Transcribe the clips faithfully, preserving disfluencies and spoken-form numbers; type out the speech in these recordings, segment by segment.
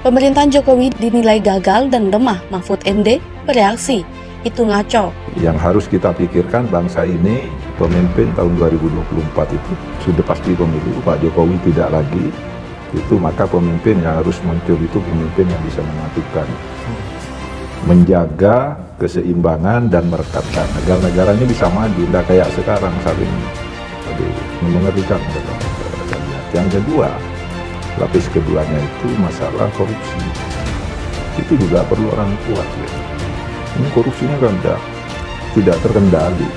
Pemerintahan Jokowi dinilai gagal dan lemah. Mahfud M D bereaksi, itu ngaco. Yang harus kita pikirkan bangsa ini, pemimpin tahun dua ribu dua puluh empat itu sudah pasti pemilu, Pak Jokowi tidak lagi, itu maka pemimpin yang harus muncul itu pemimpin yang bisa menyatukan, menjaga keseimbangan dan merekatkan agar negara ini bisa maju, tidak kayak sekarang saling mengerikan. Yang kedua, lapis keduanya itu masalah korupsi. Itu juga perlu orang kuat. Ya. Ini korupsinya kan tidak, tidak terkendali.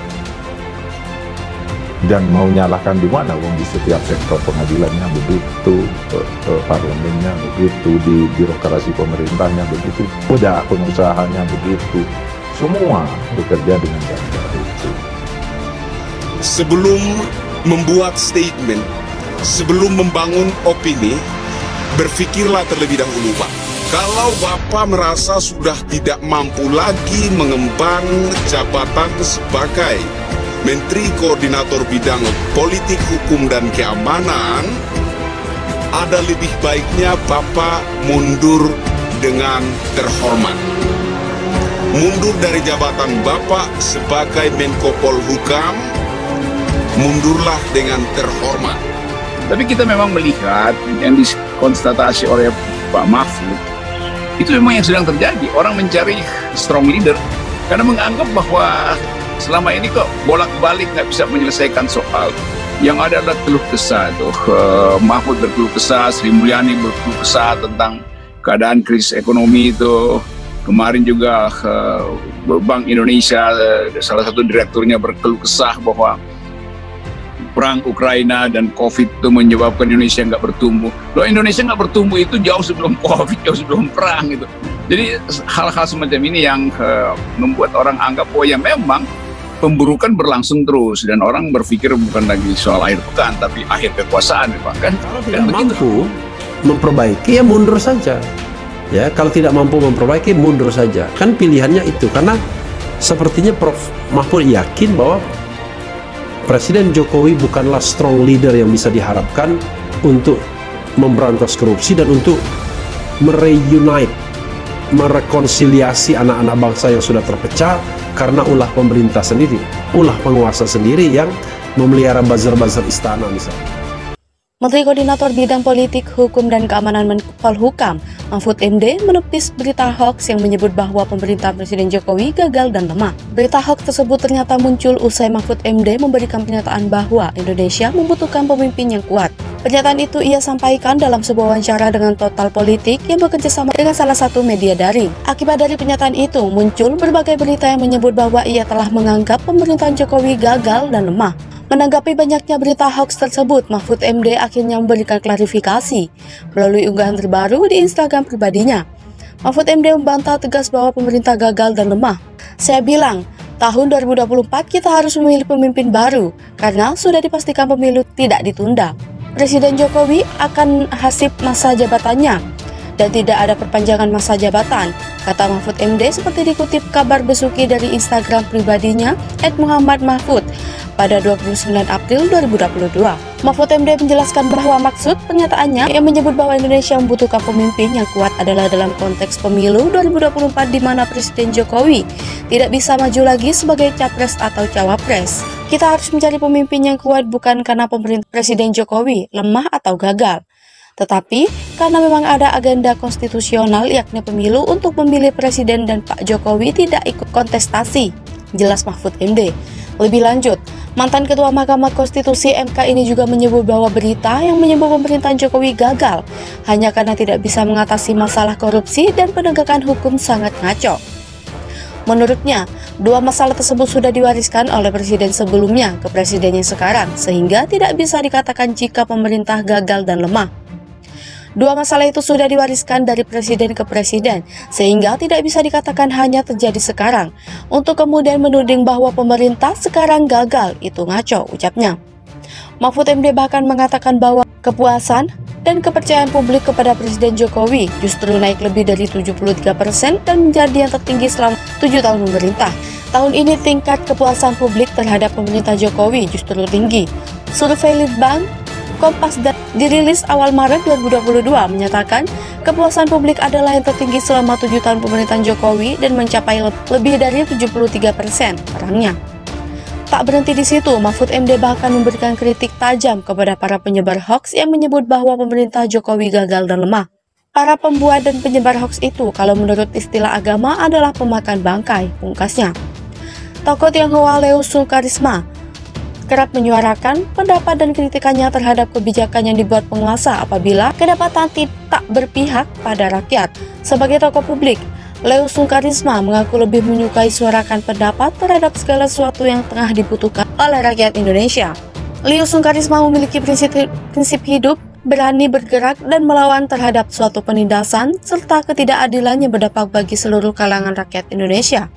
Dan mau nyalahkan di mana? Wong di setiap sektor pengadilannya begitu, eh, eh, parlemennya begitu, di birokrasi pemerintahnya begitu, udah pengusahanya begitu. Semua bekerja dengan cara itu. Sebelum membuat statement, sebelum membangun opini, berpikirlah terlebih dahulu, Pak. Kalau Bapak merasa sudah tidak mampu lagi mengemban jabatan sebagai Menteri Koordinator Bidang Politik, Hukum, dan Keamanan, ada lebih baiknya Bapak mundur dengan terhormat. Mundur dari jabatan Bapak sebagai Menko Polhukam, mundurlah dengan terhormat. Tapi kita memang melihat yang dikonstatasi oleh Pak Mahfud, itu memang yang sedang terjadi. Orang mencari strong leader karena menganggap bahwa selama ini kok bolak-balik nggak bisa menyelesaikan soal. Yang ada adalah keluh kesah tuh. Uh, Mahfud berkeluh kesah, Sri Mulyani berkeluh kesah tentang keadaan krisis ekonomi itu. Kemarin juga uh, Bank Indonesia, uh, salah satu direkturnya berkeluh kesah bahwa perang Ukraina dan COVID itu menyebabkan Indonesia nggak bertumbuh. Loh, Indonesia nggak bertumbuh itu jauh sebelum COVID, jauh sebelum perang gitu. Jadi hal-hal semacam ini yang uh, membuat orang anggap oh ya memang pemburukan berlangsung terus dan orang berpikir bukan lagi soal akhir pekan tapi akhir kekuasaan, bahkan kalau tidak kan mampu memperbaiki ya mundur saja. Ya, kalau tidak mampu memperbaiki mundur saja. Kan pilihannya itu, karena sepertinya Prof Mahfud yakin bahwa Presiden Jokowi bukanlah strong leader yang bisa diharapkan untuk memberantas korupsi dan untuk mereunite, merekonsiliasi anak-anak bangsa yang sudah terpecah karena ulah pemerintah sendiri, ulah penguasa sendiri yang memelihara buzzer-buzzer istana misalnya. Menteri Koordinator Bidang Politik, Hukum, dan Keamanan Menko Polhukam, Mahfud M D menepis berita hoax yang menyebut bahwa pemerintah Presiden Jokowi gagal dan lemah. Berita hoax tersebut ternyata muncul usai Mahfud M D memberikan pernyataan bahwa Indonesia membutuhkan pemimpin yang kuat. Pernyataan itu ia sampaikan dalam sebuah wawancara dengan Total Politik yang bekerja sama dengan salah satu media daring. Akibat dari pernyataan itu, muncul berbagai berita yang menyebut bahwa ia telah menganggap pemerintahan Jokowi gagal dan lemah. Menanggapi banyaknya berita hoax tersebut, Mahfud M D akhirnya memberikan klarifikasi melalui unggahan terbaru di Instagram pribadinya. Mahfud M D membantah tegas bahwa pemerintah gagal dan lemah. Saya bilang, tahun dua ribu dua puluh empat kita harus memilih pemimpin baru karena sudah dipastikan pemilu tidak ditunda. Presiden Jokowi akan hasib masa jabatannya dan tidak ada perpanjangan masa jabatan, kata Mahfud M D seperti dikutip kabar Besuki dari Instagram pribadinya et muhammad mahfud pada dua puluh sembilan April dua ribu dua puluh dua. Mahfud M D menjelaskan bahwa maksud pernyataannya yang menyebut bahwa Indonesia membutuhkan pemimpin yang kuat adalah dalam konteks pemilu dua ribu dua puluh empat di mana Presiden Jokowi tidak bisa maju lagi sebagai capres atau cawapres. Kita harus mencari pemimpin yang kuat bukan karena pemerintah Presiden Jokowi lemah atau gagal, tetapi karena memang ada agenda konstitusional yakni pemilu untuk memilih presiden dan Pak Jokowi tidak ikut kontestasi, jelas Mahfud M D. Lebih lanjut, mantan Ketua Mahkamah Konstitusi M K ini juga menyebut bahwa berita yang menyebut pemerintahan Jokowi gagal hanya karena tidak bisa mengatasi masalah korupsi dan penegakan hukum sangat ngaco. Menurutnya, dua masalah tersebut sudah diwariskan oleh presiden sebelumnya ke presiden yang sekarang, sehingga tidak bisa dikatakan jika pemerintah gagal dan lemah. Dua masalah itu sudah diwariskan dari presiden ke presiden, sehingga tidak bisa dikatakan hanya terjadi sekarang. Untuk kemudian menuding bahwa pemerintah sekarang gagal, itu ngaco, ucapnya. Mahfud M D bahkan mengatakan bahwa kepuasan dan kepercayaan publik kepada Presiden Jokowi justru naik lebih dari tujuh puluh tiga persen dan menjadi yang tertinggi selama tujuh tahun memerintah. Tahun ini tingkat kepuasan publik terhadap pemerintah Jokowi justru tinggi. Survei Litbang Kompas dan dirilis awal Maret dua ribu dua puluh dua menyatakan kepuasan publik adalah yang tertinggi selama tujuh tahun pemerintahan Jokowi dan mencapai le lebih dari tujuh puluh tiga persen orangnya. Tak berhenti di situ, Mahfud M D bahkan memberikan kritik tajam kepada para penyebar hoaks yang menyebut bahwa pemerintah Jokowi gagal dan lemah. Para pembuat dan penyebar hoaks itu, kalau menurut istilah agama, adalah pemakan bangkai, pungkasnya. Tokoh Tionghoa Leo Sukarisma kerap menyuarakan pendapat dan kritikannya terhadap kebijakan yang dibuat penguasa apabila kedapatan tidak berpihak pada rakyat. Sebagai tokoh publik, Leo Sukarisma mengaku lebih menyukai suarakan pendapat terhadap segala sesuatu yang tengah dibutuhkan oleh rakyat Indonesia. Leo Sukarisma memiliki prinsip, prinsip hidup, berani bergerak dan melawan terhadap suatu penindasan serta ketidakadilan yang berdampak bagi seluruh kalangan rakyat Indonesia.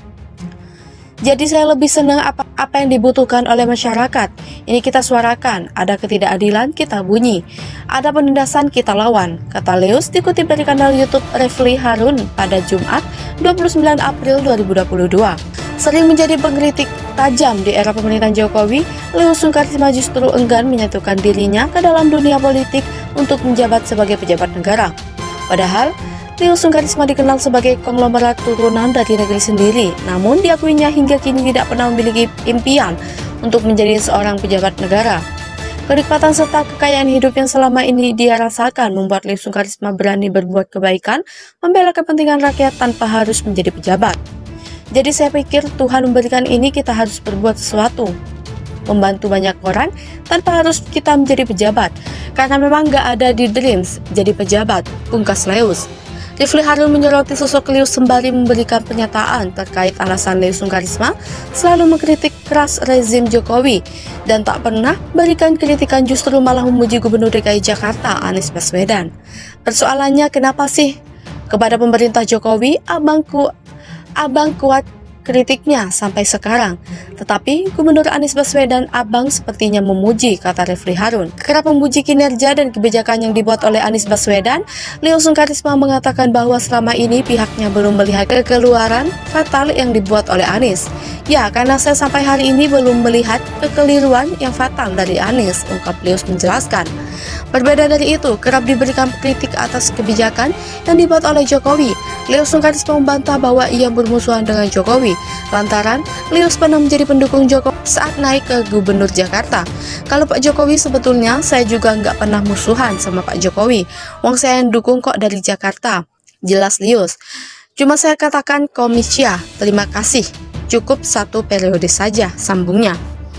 Jadi saya lebih senang apa, apa yang dibutuhkan oleh masyarakat. Ini kita suarakan, ada ketidakadilan kita bunyi, ada penindasan kita lawan, kata Leus dikutip dari kanal YouTube Refli Harun pada Jumat dua puluh sembilan April dua ribu dua puluh dua. Sering menjadi pengkritik tajam di era pemerintahan Jokowi, Leo Sukarisma justru enggan menyatukan dirinya ke dalam dunia politik untuk menjabat sebagai pejabat negara. Padahal Leo Sukarisma dikenal sebagai konglomerat turunan dari negeri sendiri, namun diakuinya hingga kini tidak pernah memiliki impian untuk menjadi seorang pejabat negara. Kenikmatan serta kekayaan hidup yang selama ini dia rasakan membuat Leo Sukarisma berani berbuat kebaikan, membela kepentingan rakyat tanpa harus menjadi pejabat. Jadi saya pikir Tuhan memberikan ini, kita harus berbuat sesuatu, membantu banyak orang tanpa harus kita menjadi pejabat, karena memang gak ada di dreams jadi pejabat, pungkas Leus. Refli Harun menyoroti sosok Leo sembari memberikan pernyataan terkait alasan Leo Sukarisma selalu mengkritik keras rezim Jokowi dan tak pernah berikan kritikan, justru malah memuji Gubernur D K I Jakarta Anies Baswedan. Persoalannya, kenapa sih kepada pemerintah Jokowi abang, ku, abang kuat kritiknya sampai sekarang, tetapi Gubernur Anies Baswedan abang sepertinya memuji, kata Refli Harun. Kerap memuji kinerja dan kebijakan yang dibuat oleh Anies Baswedan, Leo Sukarisma mengatakan bahwa selama ini pihaknya belum melihat kekeluaran fatal yang dibuat oleh Anies. Ya, karena saya sampai hari ini belum melihat kekeliruan yang fatal dari Anies, ungkap Leo menjelaskan. Berbeda dari itu, kerap diberikan kritik atas kebijakan yang dibuat oleh Jokowi. Leo Sukarisma membantah bahwa ia bermusuhan dengan Jokowi lantaran Leus pernah menjadi pendukung Jokowi saat naik ke Gubernur Jakarta. Kalau Pak Jokowi, sebetulnya saya juga nggak pernah musuhan sama Pak Jokowi, wong saya yang dukung kok dari Jakarta, jelas Leus. Cuma saya katakan komisia, terima kasih, cukup satu periode saja, sambungnya.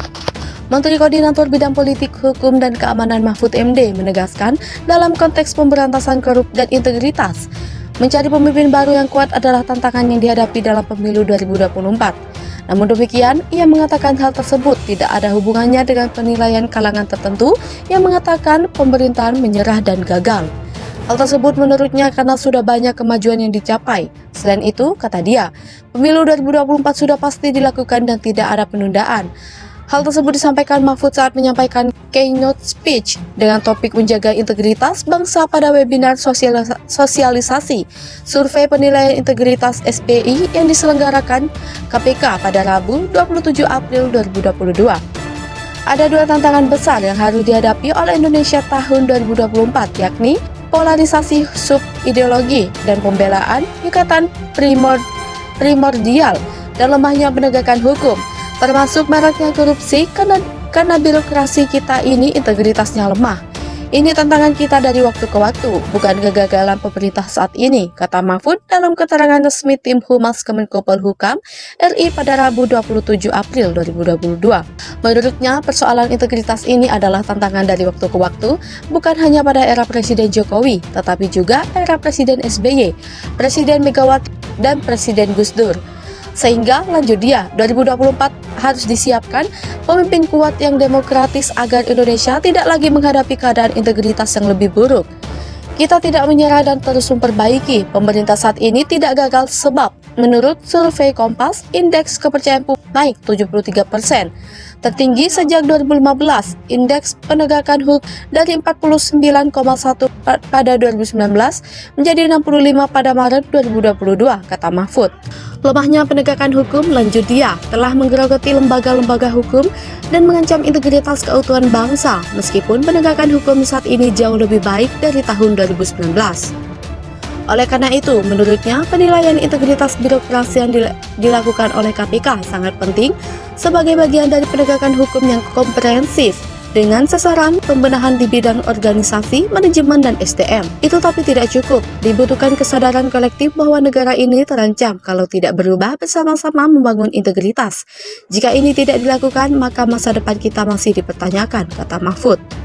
Menteri Koordinator Bidang Politik, Hukum, dan Keamanan Mahfud M D menegaskan dalam konteks pemberantasan korupsi dan integritas, mencari pemimpin baru yang kuat adalah tantangan yang dihadapi dalam pemilu dua ribu dua puluh empat. Namun demikian, ia mengatakan hal tersebut tidak ada hubungannya dengan penilaian kalangan tertentu yang mengatakan pemerintahan menyerah dan gagal. Hal tersebut menurutnya karena sudah banyak kemajuan yang dicapai. Selain itu, kata dia, pemilu dua ribu dua puluh empat sudah pasti dilakukan dan tidak ada penundaan. Hal tersebut disampaikan Mahfud saat menyampaikan keynote speech dengan topik menjaga integritas bangsa pada webinar sosialisasi survei penilaian integritas S P I yang diselenggarakan K P K pada Rabu dua puluh tujuh April dua ribu dua puluh dua. Ada dua tantangan besar yang harus dihadapi oleh Indonesia tahun dua ribu dua puluh empat, yakni polarisasi sub-ideologi dan pembelaan ikatan primor primordial dan lemahnya penegakan hukum, termasuk maraknya korupsi karena, karena birokrasi kita ini integritasnya lemah. Ini tantangan kita dari waktu ke waktu, bukan kegagalan pemerintah saat ini, kata Mahfud dalam keterangan resmi tim Humas Kemenko Polhukam R I pada Rabu dua puluh tujuh April dua ribu dua puluh dua. Menurutnya, persoalan integritas ini adalah tantangan dari waktu ke waktu, bukan hanya pada era Presiden Jokowi, tetapi juga era Presiden S B Y, Presiden Megawati, dan Presiden Gus Dur. Sehingga, lanjut dia, dua ribu dua puluh empat harus disiapkan pemimpin kuat yang demokratis agar Indonesia tidak lagi menghadapi keadaan integritas yang lebih buruk. Kita tidak menyerah dan terus memperbaiki. Pemerintah saat ini tidak gagal sebab, menurut survei Kompas, indeks kepercayaan publik naik tujuh puluh tiga persen. tertinggi sejak dua ribu lima belas. Indeks penegakan H U K dari empat puluh sembilan koma satu pada dua ribu sembilan belas menjadi enam puluh lima pada Maret dua ribu dua puluh dua, kata Mahfud. Lemahnya penegakan hukum, lanjut dia, telah menggerogoti lembaga-lembaga hukum dan mengancam integritas keutuhan bangsa, meskipun penegakan hukum saat ini jauh lebih baik dari tahun dua ribu sembilan belas. Oleh karena itu, menurutnya, penilaian integritas birokrasi yang dil dilakukan oleh K P K sangat penting sebagai bagian dari penegakan hukum yang komprehensif dengan sasaran pembenahan di bidang organisasi, manajemen, dan S D M. Itu tapi tidak cukup, dibutuhkan kesadaran kolektif bahwa negara ini terancam kalau tidak berubah bersama-sama membangun integritas. Jika ini tidak dilakukan, maka masa depan kita masih dipertanyakan, kata Mahfud.